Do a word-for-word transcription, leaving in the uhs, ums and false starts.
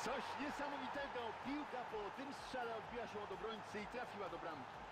Coś niesamowitego. Piłka po tym strzale odbiła się od obrońcy i trafiła do bramki.